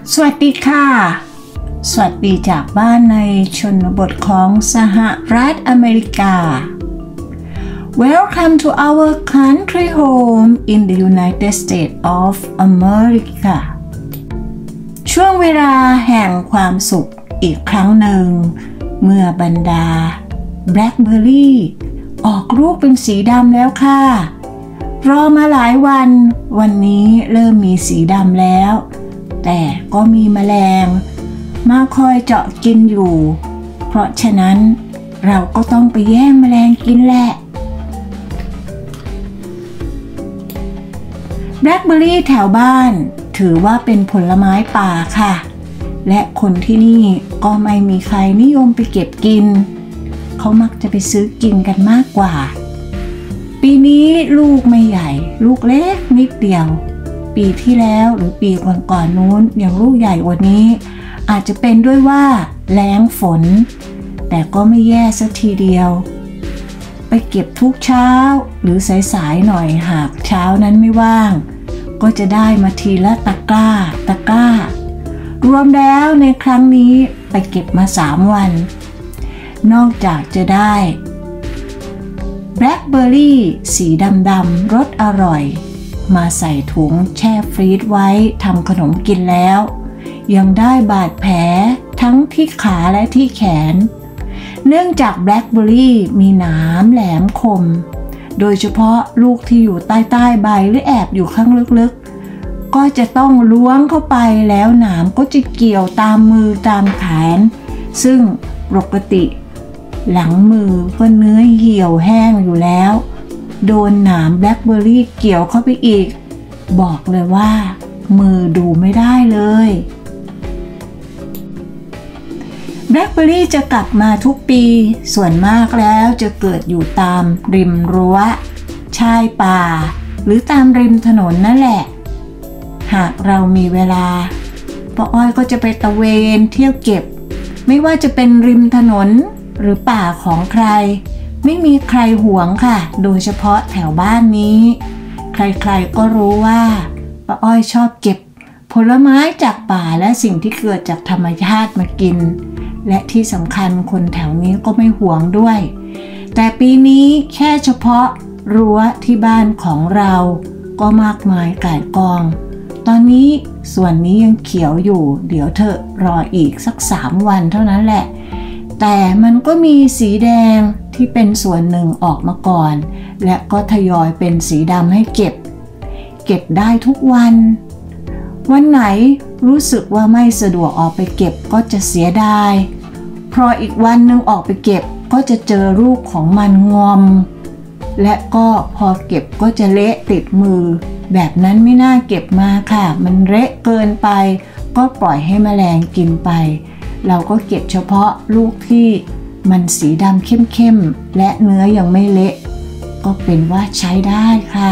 สวัสดีค่ะสวัสดีจากบ้านในชนบทของสหรัฐอเมริกา Welcome to our country home in the United States of America ช่วงเวลาแห่งความสุขอีกครั้งหนึ่งเมื่อบรรดาแบล็คเบอร์รี่ออกลูกเป็นสีดำแล้วค่ะรอมาหลายวันนี้เริ่มมีสีดำแล้วแต่ก็มีแมลงมาคอยเจาะกินอยู่เพราะฉะนั้นเราก็ต้องไปแย่งแมลงกินแหละแบล็คเบอร์รี่แถวบ้านถือว่าเป็นผลไม้ป่าค่ะและคนที่นี่ก็ไม่มีใครนิยมไปเก็บกินเขามักจะไปซื้อกินกันมากกว่าปีนี้ลูกไม่ใหญ่ลูกเล็กนิดเดียวปีที่แล้วหรือปีก่อนนู้นยังลูกใหญ่กว่านี้อาจจะเป็นด้วยว่าแล้งฝนแต่ก็ไม่แย่สักทีเดียวไปเก็บทุกเช้าหรือสายๆหน่อยหากเช้านั้นไม่ว่างก็จะได้มาทีละตะกร้ารวมแล้วในครั้งนี้ไปเก็บมา3 วันนอกจากจะได้แบล็คเบอร์รี่สีดำๆรสอร่อยมาใส่ถุงแช่ฟรีซไว้ทำขนมกินแล้วยังได้บาดแผลทั้งที่ขาและที่แขนเนื่องจากแบล็คเบอร์รี่มีหนามแหลมคมโดยเฉพาะลูกที่อยู่ใต้ใบหรือแอบอยู่ข้างลึกๆก็จะต้องล้วงเข้าไปแล้วหนามก็จะเกี่ยวตามมือตามแขนซึ่งปกติหลังมือก็เนื้อเหี่ยวแห้งอยู่แล้วโดนหนามแบล็คเบอร์รี่เกี่ยวเข้าไปอีกบอกเลยว่ามือดูไม่ได้เลยแบล็คเบอร์รี่จะกลับมาทุกปีส่วนมากแล้วจะเกิดอยู่ตามริมรั้วชายป่าหรือตามริมถนนนั่นแหละหากเรามีเวลาป้าอ้อยก็จะไปตะเวนเที่ยวเก็บไม่ว่าจะเป็นริมถนนหรือป่าของใครไม่มีใครหวงค่ะโดยเฉพาะแถวบ้านนี้ใครๆก็รู้ว่าป้าอ้อยชอบเก็บผลไม้จากป่าและสิ่งที่เกิดจากธรรมชาติมากินและที่สำคัญคนแถวนี้ก็ไม่หวงด้วยแต่ปีนี้แค่เฉพาะรั้วที่บ้านของเราก็มากมายก่ายกองตอนนี้ส่วนนี้ยังเขียวอยู่เดี๋ยวเธอรออีกสัก3 วันเท่านั้นแหละแต่มันก็มีสีแดงที่เป็นส่วนหนึ่งออกมาก่อนและก็ทยอยเป็นสีดำให้เก็บได้ทุกวันไหนรู้สึกว่าไม่สะดวกออกไปเก็บก็จะเสียดายเพราะอีกวันหนึ่งออกไปเก็บก็จะเจอลูกของมันงอมและก็พอเก็บก็จะเละติดมือแบบนั้นไม่น่าเก็บมาค่ะมันเละเกินไปก็ปล่อยให้แมลงกินไปเราก็เก็บเฉพาะลูกที่มันสีดำเข้มๆและเนื้อยังไม่เละก็เป็นว่าใช้ได้ค่ะ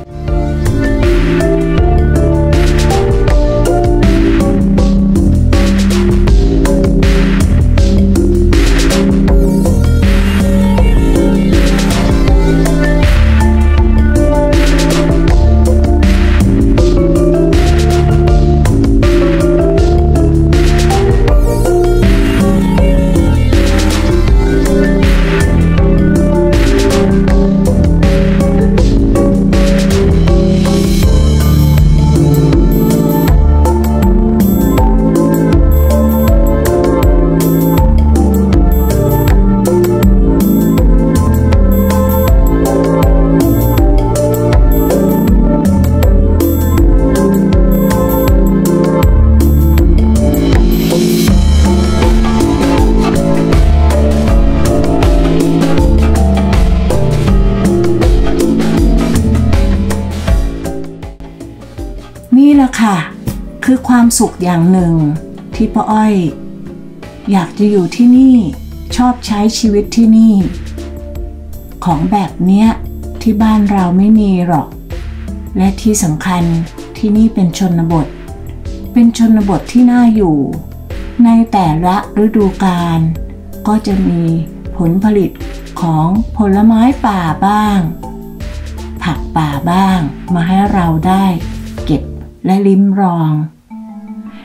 นี่แหละค่ะคือความสุขอย่างหนึ่งที่ป้าอ้อยอยากจะอยู่ที่นี่ชอบใช้ชีวิตที่นี่ของแบบเนี้ยที่บ้านเราไม่มีหรอกและที่สำคัญที่นี่เป็นชนบทที่น่าอยู่ในแต่ละฤดูกาลก็จะมีผลผลิตของผลไม้ป่าบ้างผักป่าบ้างมาให้เราได้เก็บและลิ้มลอง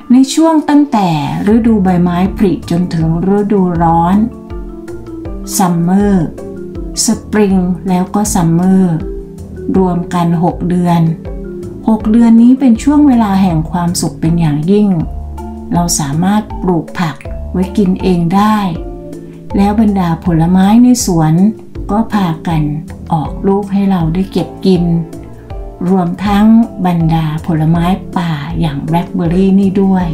ในช่วงตั้งแต่ฤดูใบไม้ผลิจนถึงฤดูร้อนซัมเมอร์สปริงแล้วก็ซัมเมอร์รวมกัน6 เดือน6 เดือนนี้เป็นช่วงเวลาแห่งความสุขเป็นอย่างยิ่งเราสามารถปลูกผักไว้กินเองได้แล้วบรรดาผลไม้ในสวนก็พากันออกลูกให้เราได้เก็บกินรวมทั้งบรรดาผลไม้ป่าอย่างแบล็คเบอร์รี่นี่ด้วย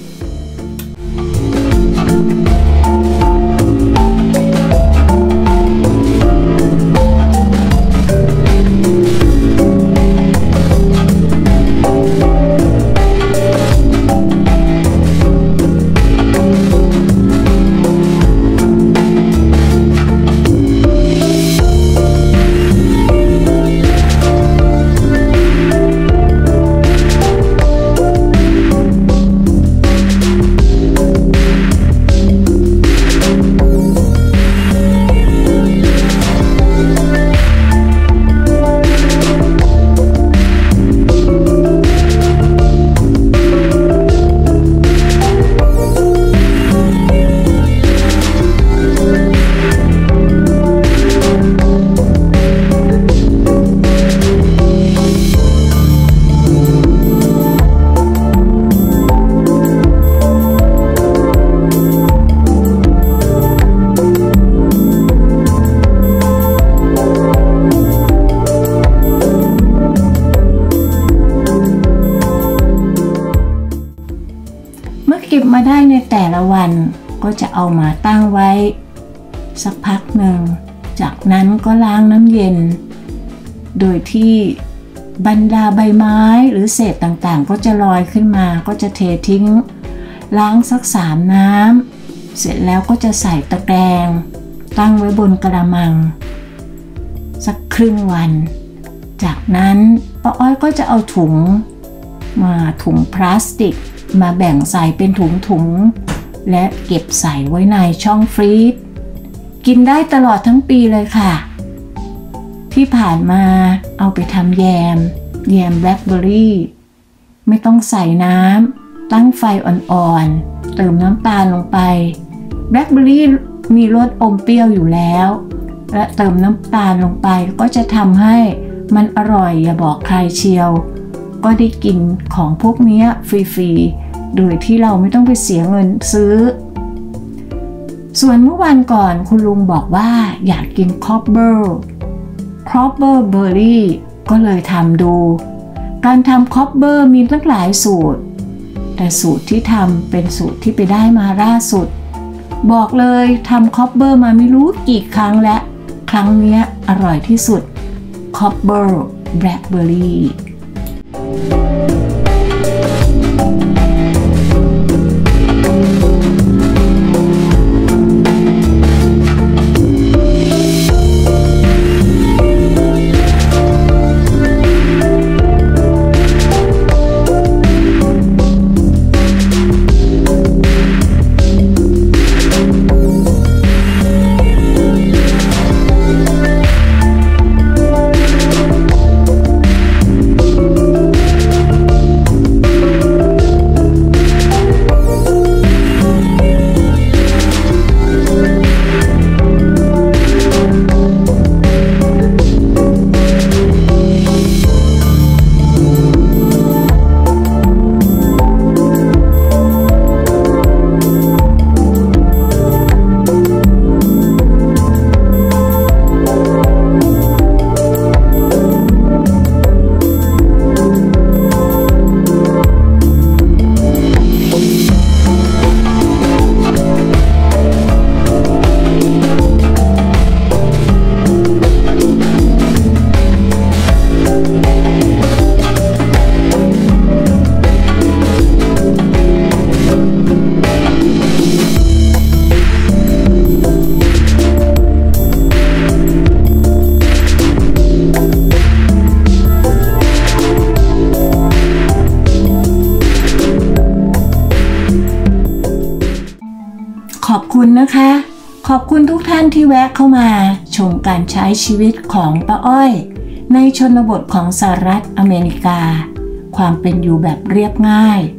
เก็บมาได้ในแต่ละวันก็จะเอามาตั้งไว้สักพักหนึ่งจากนั้นก็ล้างน้ำเย็นโดยที่บรรดาใบไม้หรือเศษต่างๆก็จะลอยขึ้นมาก็จะเททิ้งล้างสัก3 น้ำเสร็จแล้วก็จะใส่ตะแกรงตั้งไว้บนกระมังสักครึ่งวันจากนั้นป้าอ้อยก็จะเอาถุงพลาสติกมาแบ่งใส่เป็นถุงและเก็บใส่ไว้ในช่องฟรีซกินได้ตลอดทั้งปีเลยค่ะที่ผ่านมาเอาไปทำแยมแบล็คเบอร์รี่ไม่ต้องใส่น้ำตั้งไฟอ่อนๆเติมน้ำตาลลงไปแบล็คเบอร์รี่มีรสอมเปรี้ยวอยู่แล้วและเติมน้ำตาลลงไปก็จะทำให้มันอร่อยอย่าบอกใครเชียวก็ได้กินของพวกนี้ฟรีๆโดยที่เราไม่ต้องไปเสียเงินซื้อส่วนเมื่อวันก่อนคุณลุงบอกว่าอยากกินคอปเบอร์เบอร์รี่ก็เลยทำดูการทำคอปเบอร์มีตั้งหลายสูตรแต่สูตรที่ทำเป็นสูตรที่ไปได้มาล่าสุดบอกเลยทำคอปเบอร์มาไม่รู้กี่ครั้งและครั้งนี้อร่อยที่สุดคอปเบอร์แบล็คเบอร์รี่ขอบคุณนะคะขอบคุณทุกท่านที่แวะเข้ามาชมการใช้ชีวิตของป้าอ้อยในชนบทของสหรัฐอเมริกาความเป็นอยู่แบบเรียบง่าย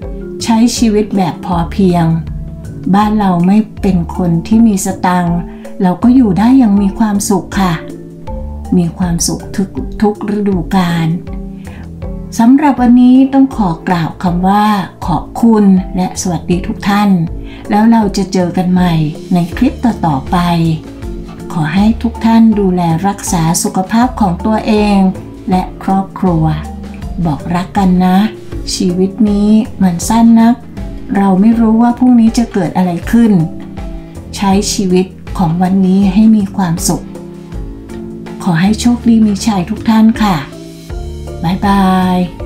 ใช้ชีวิตแบบพอเพียงบ้านเราไม่เป็นคนที่มีสตังค์เราก็อยู่ได้อย่างมีความสุขค่ะมีความสุขทุกฤดูกาลสำหรับวันนี้ต้องขอกล่าวคำว่าขอบคุณและสวัสดีทุกท่านแล้วเราจะเจอกันใหม่ในคลิปต่อๆไปขอให้ทุกท่านดูแลรักษาสุขภาพของตัวเองและครอบครัวบอกรักกันนะชีวิตนี้มันสั้นนักเราไม่รู้ว่าพรุ่งนี้จะเกิดอะไรขึ้นใช้ชีวิตของวันนี้ให้มีความสุขขอให้โชคดีมีชัยทุกท่านค่ะบ๊ายบาย